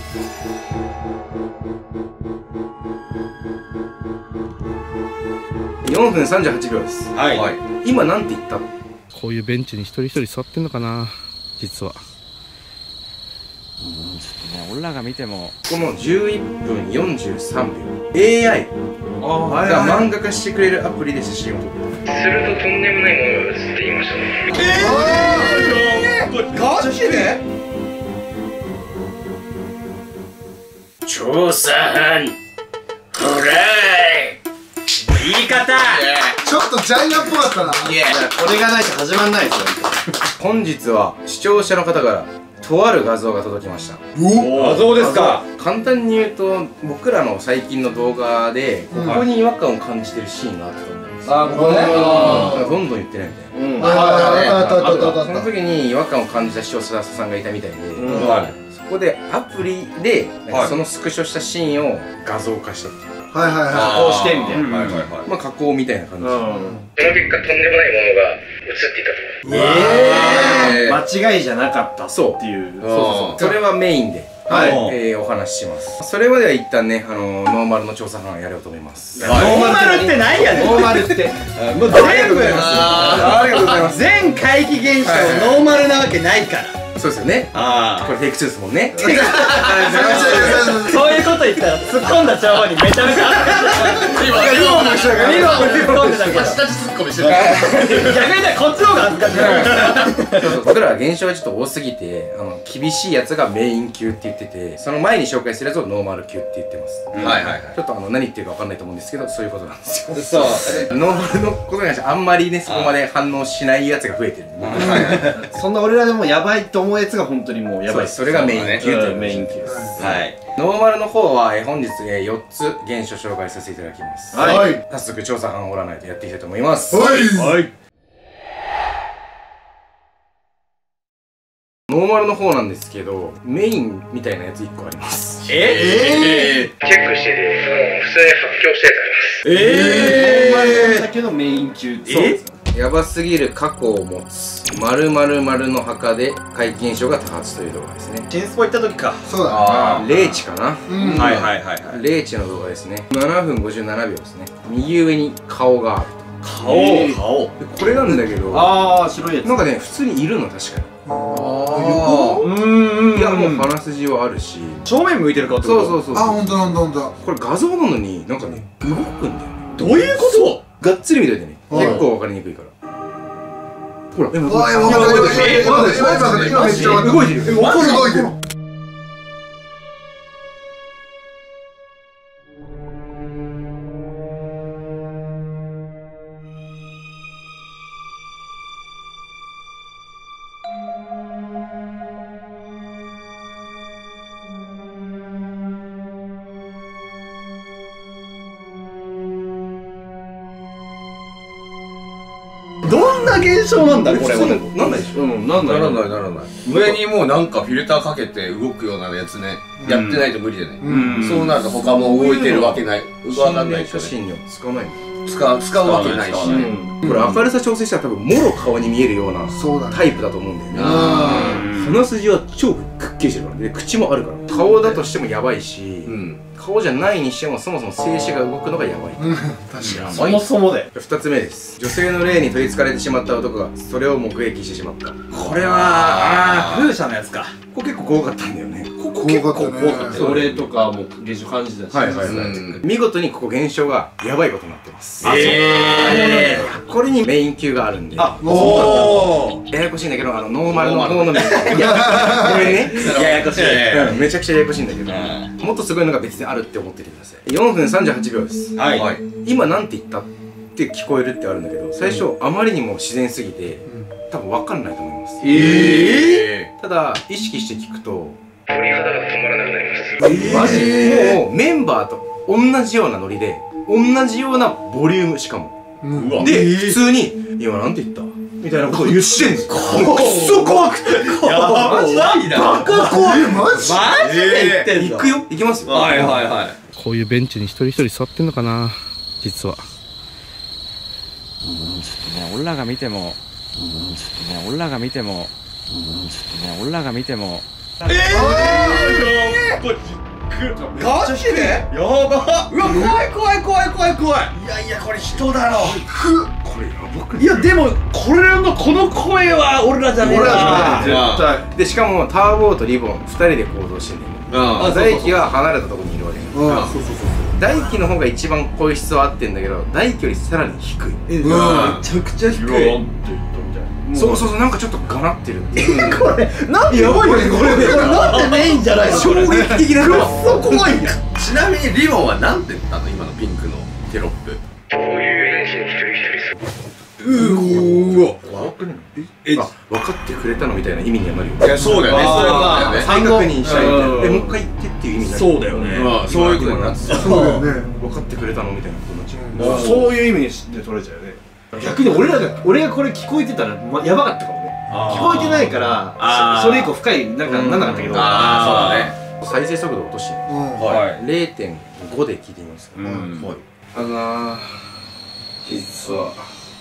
4分38秒です。 はい。 今なんて言った？ こういうベンチに一人一人座ってんのかな、実は。 ちょっとね、俺らが見てもこの11分43秒 AI が漫画化してくれるアプリで写真を撮った。するととんでもないものが写っていましたね。 ガチで？ 調査班ほら言い方ちょっとジャイアンっぽかったな。 いや、これがないと始まんないですよ。本日は視聴者の方からとある画像が届きました。 画像ですか。 簡単に言うと、僕らの最近の動画でここに違和感を感じてるシーンがあったと思うんですよ。 ここね。 どんどん言ってないみたいな。 あその時に違和感を感じた視聴者さんがいたみたいで、そこでアプリでそのスクショしたシーンを画像化したっていう。 はいはいはい。 加工してみたいな。 まあ加工みたいな感じ。その結果とんでもないものが映っていたと。 間違いじゃなかったっていう。 それはメインでお話しします。それまでは一旦ね、ノーマルの調査班やろうと思います。 ノーマルって何やねん。ノーマルってもう全部ありがとうございます。 全怪奇現象ノーマルなわけないから。 そうですよね。これフェイク2ですもんね。 そういうこと言ったら突っ込んだ情報にめちゃめちゃ恥ずかしい。今も突っ込んでたけど下地ツッコミしてる。 逆にこっちの方が恥ずかしい。 僕らは現象がちょっと多すぎて、厳しいやつがメイン級って言ってて、その前に紹介するやつをノーマル級って言ってます。ちょっと何言ってるか分かんないと思うんですけど、そういうことなんですよ。そうノーマルのことに関してあんまりね、そこまで反応しないやつが増えてる。 そんな俺らでもやばいと思うやつが本当にもうやばい。 それがメイン級というメイン級です。 はい。 ノーマルの方は本日4つ現象紹介させていただきます。早速調査班を占いとやっていきたいと思います。ノーマルの方なんですけど、メインみたいなやつ1個あります。チェックしてて、普通に発表したやつあります。 ノーマルだけどメイン級ってそうですか。 やばすぎる過去を持つ〇〇〇の墓で怪奇現象が多発という動画ですね。 新スポ行った時か。 そうだ。 霊地かな。 はいはいはい。 霊地の動画ですね。7分57秒ですね。右上に顔がある。 顔。 これなんだけど、 白いやつ。 なんかね、普通にいるの確かに。いや、もう鼻筋はあるし、 正面向いてる顔ってこと。 そう。 あ、ほんとだほんとほんと。 これ画像なのになんかね、動くんだよね。 どういうこと？ がっつり見といてね。結構わかりにくいから。ほら、今めっちゃ動いてる。 動いてる。 どんな現象なんだこれは。 なんないでしょ。 ならない。上にもうなんかフィルターかけて動くようなやつね、やってないと無理でね。そうなると他も動いてるわけない、動かない写真には使わないの。 使うわけないしね。 これ明るさ調整したら多分もろ顔に見えるようなタイプだと思うんだよね。鼻筋は超くっきりしてるからで、口もあるから。顔だとしてもやばいし、顔じゃないにしてもそもそも静止が動くのがやばい。 確かに。 そもそもで。 2つ目です。女性の霊に取りつかれてしまった男がそれを目撃してしまった。 これは風車のやつか。 ここ結構怖かったんだよね。 ここ結構怖かった。 俺とかも現象感じたし。 見事にここ現象がやばいことになってます。これにメイン級があるんで。ややこしいんだけど、ノーマルの方のメイン級。いや、これね、 ややこしい。 めちゃくちゃややこしいんだけど、もっとすごいのが別にあるって思っててください。4分38秒です。今なんて言ったって聞こえるってあるんだけど、最初あまりにも自然すぎて多分分かんないと思います。ただ意識して聞くと鳥肌が止まらなくなります。マジ？もうメンバーと同じようなノリで同じようなボリューム、しかもで普通に今なんて言ったみたいなことを言ってんですよ。くっそ怖くて、 やばいな。バカ怖い。マジで言ってんの？ 行くよ、行きますよ。 こういうベンチに一人一人座ってんのかな、実は。 ちょっとね、俺らが見ても、俺らが見ても、 ガチでやば。うわ、怖い怖い怖い怖い怖い。いやいや、これ人だろ。 これやばくない？ いやでもこれのこの声は俺らじゃねえな。 絶対。 でしかもターボーとリボン2人で行動してんねん。大輝は離れたところにいるわけね。大輝の方が一番声質は合ってんだけど、大輝よりさらに低い。 めちゃくちゃ低い。 そうそうそう、なんかちょっとがなってるっていう。 これなんでやばいよね、これなんでメインじゃないの？衝撃的な。くっそ怖いや。 ちなみにリボンはなんて言ったの？今のピンクのテロップ。 うわ、分かってくれたのみたいな意味にはなるよ。 いや、そうだよね。そうだよね。 再確認したいみたいな。もう一回言ってっていう意味になる。 そうだよね。 そういうことになってた。 そうだよね。 分かってくれたのみたいなことになっちゃう。 そういう意味で取れちゃうよね。逆に俺がこれ聞こえてたらやばかったかもね。聞こえてないからそれ以降深いなんなかったけど。 ああ、そうだね。 再生速度落として 0.5 で聞いてみます。実は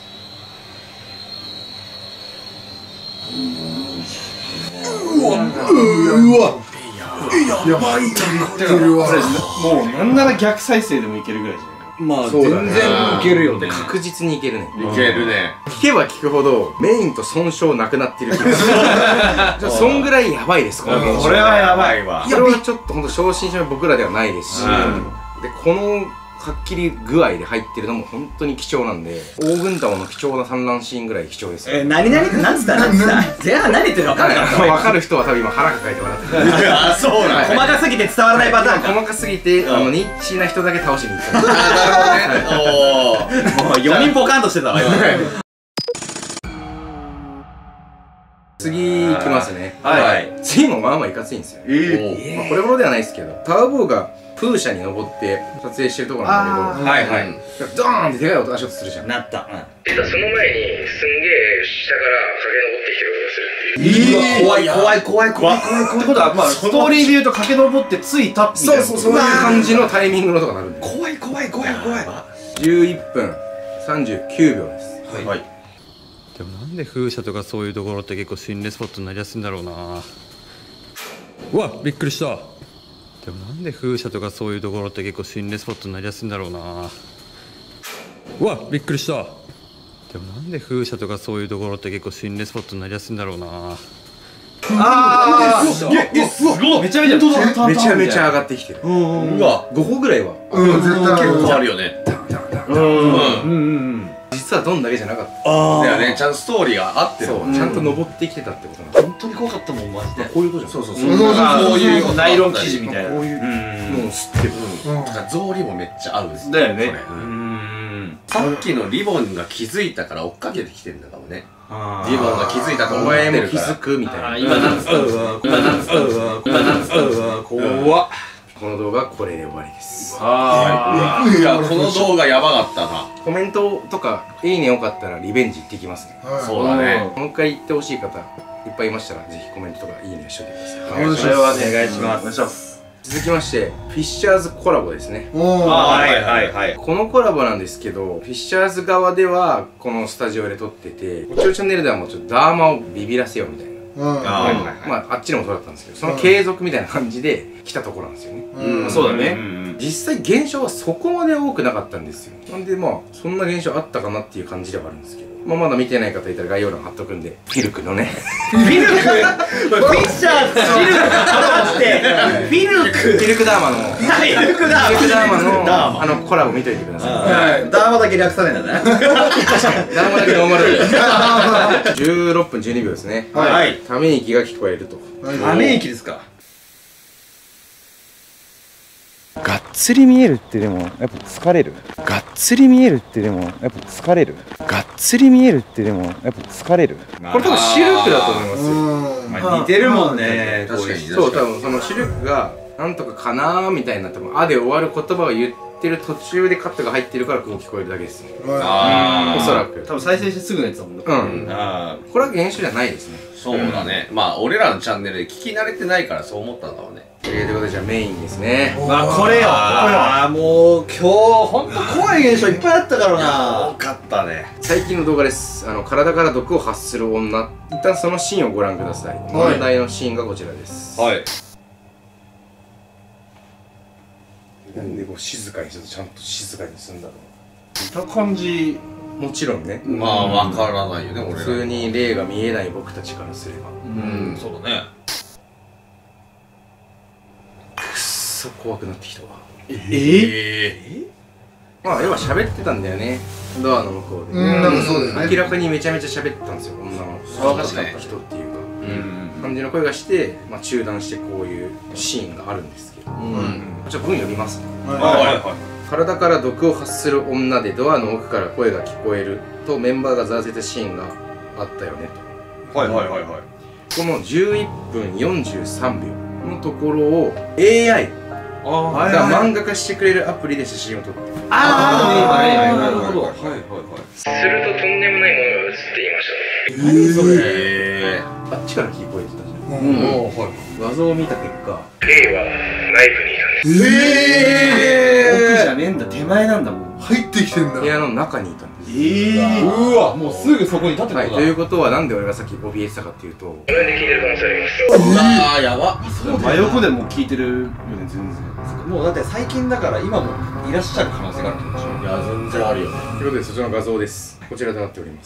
やばいって言ってるわ。 もうなんなら逆再生でもいけるぐらいじゃない。 まあ全然いけるよね。 確実にいけるね。 いけるね。 聞けば聞くほどメインと損傷なくなってる気がする。そんぐらいやばいです、この現象。 これはやばいわ。 これはちょっとほんと正真正銘僕らではないですし、でこのはっきり具合で入ってるのも本当に貴重なんで、大軍団の貴重な産卵シーンぐらい貴重です。 何々って何つった前半何言ってるか分かんなかった。 分かる人は多分今腹抱えて笑ってる。 あ、そうなんだ。 細かすぎて伝わらないパターンか。 細かすぎてニッチな人だけ倒しに行った。 なるほどね。 もう4人ポカンとしてたわ今。 次行きますね。 はい。 次もまあまあいかついんですよ。これほどではないですけど、ターボーがプーシャに登って撮影してるところなんだけど、 はいはい。 ドーンってでかい音足音するじゃん。 なった。 実はその前にすんげえ下から駆け上ってきてる音がするっていう。 怖い怖い怖い。 ってことはまあストーリーで言うと駆け上ってついたみたいな。 そういう感じのタイミングの音が鳴るんで。 怖い。 11分39秒です。 はい。 でもなんで風車とかそういうところって結構心霊スポットになりやすいんだろうな。うわ、びっくりした。でもなんで風車とかそういうところって結構心霊スポットになりやすいんだろうな。うわ、びっくりした。でもなんで風車とかそういうところって結構心霊スポットになりやすいんだろうな。 すごい。めちゃめちゃ上がってきてる。 うわ、 5歩ぐらいは絶対結構あるよね。 実はドンだけじゃなかった。 だよね、ちゃんとストーリーが合ってる。 ちゃんと登ってきてたってことなんです。 本当に怖かったもんマジで。 こういうことじゃん。そうこういうナイロン生地みたいな。 こういうのを吸ってる。 草履もめっちゃ合うんですだよね。 さっきのリボンが気づいたから追っかけてきてるんだかもね。リボンが気づいたと思っお前も気てるから。 づくみたいな。 今なんつった怖っ。 この動画はこれで終わりです。 いや、この動画やばかったな。 コメントとかいいねよかったらリベンジ行ってきますね。 そうだね。 もう一回行ってほしい方いっぱいいましたらぜひコメントとかいいねしといてください。 それはお願いします。 続きましてフィッシャーズコラボですね。 はい。 このコラボなんですけど、フィッシャーズ側ではこのスタジオで撮ってて、こっちのチャンネルではもうちょっとダーマをビビらせようみたいな。まああっちでもそうだったんですけど、その継続みたいな感じで来たところなんですよね。 そうだね。 実際現象はそこまで多くなかったんですよ。なんでまあそんな現象あったかなっていう感じではあるんですけど、まあまだ見てない方いたら概要欄貼っとくんで、フィルクのねフィッシャーズシルクフィルクダーマのコラボ見といてください。 ダーマだけ略さないんだね。 ダーマだけノーマル16分12秒ですね。ため息が聞こえると。 ため息ですか。 がっつり見えるってでもやっぱ疲れる。がっつり見えるってでもやっぱ疲れる。がっつり見えるってでもやっぱ疲れる。これ多分シルクだと思いますよ。 似てるもんね。 確かに。 そう、多分そのシルクがなんとかかなーみたいな、多分「あ」で終わる言葉を言ってる途中でカットが入ってるからこう聞こえるだけですね。おそらく多分再生してすぐのやつだもんね。 これは現象じゃないですね。 そうだね。まあ俺らのチャンネルで聞き慣れてないからそう思ったんだろうね。 ということでじゃあメインですね。 これよ。 もう今日ほんと怖い現象いっぱいあったからな。 多かったね。 最近の動画です。体から毒を発する女。一旦そのシーンをご覧ください。問題のシーンがこちらです。 はい。 なんでこう静かにするとちゃんと静かにするんだろ見た感じう。もちろんね、 まあわからないよね俺ら。 普通に霊が見えない僕たちからすればそうだね。 くっそ怖くなってきたわ。 えまあ要は喋ってたんだよね、ドアの向こうで。 なんかそうだよね。 明らかにめちゃめちゃ喋ってたんですよ、女の騒がしかった人っていうか感じの声がして、まあ、中断してこういうシーンがあるんですけど、ちょっと文読みますね。体から毒を発する女でドアの奥から声が聞こえるとメンバーがざわついたシーンがあったよねと。この11分43秒のところを AI が漫画化してくれるアプリで写真を撮ってる。 なるほど。 するととんでもないものが映っていましたね。 何それ。 あっちから聞こえてたじゃん。 画像を見た結果、 霊は内部にいたんです。 奥じゃねえんだ、手前なんだもん。 入ってきてんだ。 部屋の中にいたんです。 うわ、もうすぐそこに立ってはい、ということはなんで俺がさっき怯えてたかっていうと、これで聞いてる可能性あります。 ああやば。 真横でも聞いてるよね、全然。 もうだって最近だから今もいらっしゃる可能性があるってことでしょ。 いや全然あるよね。 ということでそちらの画像です。こちらとなっております。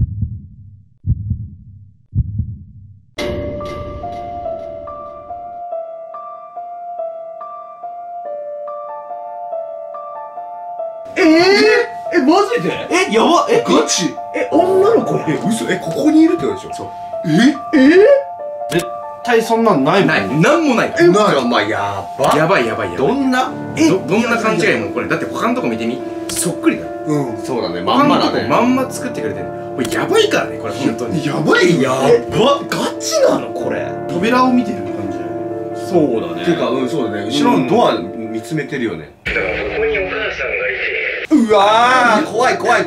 マジで？やばガチ？ 女の子や。 嘘。ここにいるってことでしょ。そう。 絶対そんなんないもん。 ない、なんもない。 まあやば。 やばいやばいやばい。 どんな？ どんな勘違いもこれだって他のとこ見てみ、そっくりだよ。 そうだね。ま他のんまだね。 とこまんま作ってくれてる。これやばいからね、これ本当に。 やばいよ。 ガチなのこれ。 扉を見てる感じだよね。 そうだね。 ていうかそうだね。後ろのドア見つめてるよね。 だからここにお母さんがいて。 うわー、怖い。 会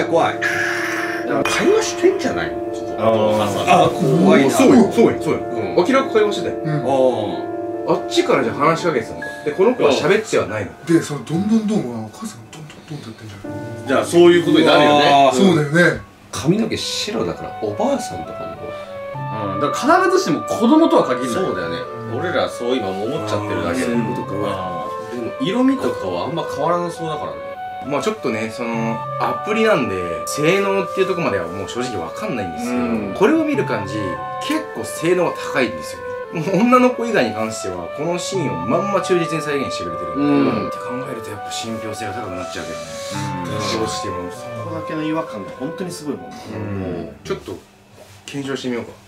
話してんじゃないの？ あ、怖いな。 そうよ。明らかに会話してたよ。 ああっちからじゃ話しかけてたのか。で、この子は喋ってはないの。 で、そのどんどんはお母さんがどんどんってやってんじゃない？ じゃあそういうことになるよね。 そうだよね。 髪の毛白だからおばあさんとかも。 だから必ずしも子供とは限らない。 そうだよね。俺らそう今思っちゃってるだけで。 そういうことか。 でも色味とかはあんま変わらなそうだからね。 まあちょっとね、そのアプリなんで性能っていうところまではもう正直わかんないんですけど、これを見る感じ結構性能が高いんですよね。もう女の子以外に関してはこのシーンをまんま忠実に再現してくれてるって考えるとやっぱ信憑性が高くなっちゃうけどね。どうしてもそこだけの違和感が本当にすごいもんね。 ちょっと検証してみようか。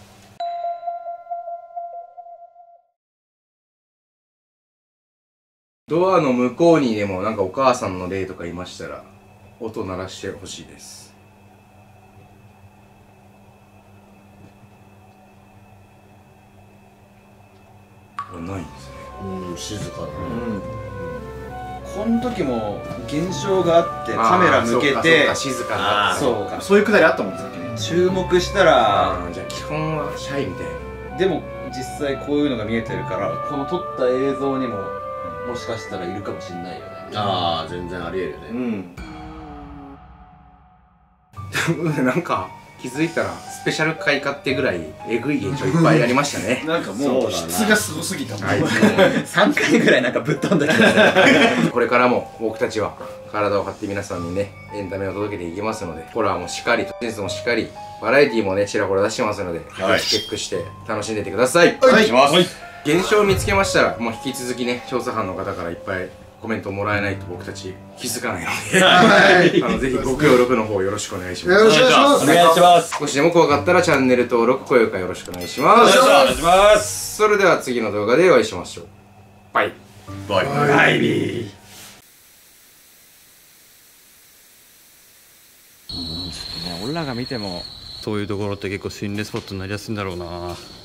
ドアの向こうにでもなんかお母さんの霊とかいましたら音鳴らしてほしいです。これないんですね。 静かだね。 この時も現象があってカメラ向けて静かな。 そういうくだりあったもんさっきね。 注目したら、 じゃあ基本はシャイみたいな。 でも実際こういうのが見えてるからこの撮った映像にももしかしたらいるかもしれないよね。 ああ全然ありえるよね。 なんか気づいたらスペシャル回買ってぐらいえぐい現象いっぱいありましたね。 なんかもう質がすごすぎたもん。 3回ぐらいなんかぶっ飛んだけどこれからも僕たちは体を張って皆さんにねエンタメを届けていきますので、ホラーもしっかりテニスもしっかりバラエティーもねちらほら出してますので、チェックして楽しんでてください。 お願いします。 現象を見つけましたらもう引き続きね調査班の方からいっぱいコメントもらえないと僕たち気づかないのでぜひご協力の方よろしくお願いします。 よろしくお願いします。 お願いします。 少しでも怖かったらチャンネル登録高評価よろしくお願いします。 お願いします。 それでは次の動画でお会いしましょう。バイバイバイビー。 俺らが見てもそういうところって結構心霊スポットになりやすいんだろうな。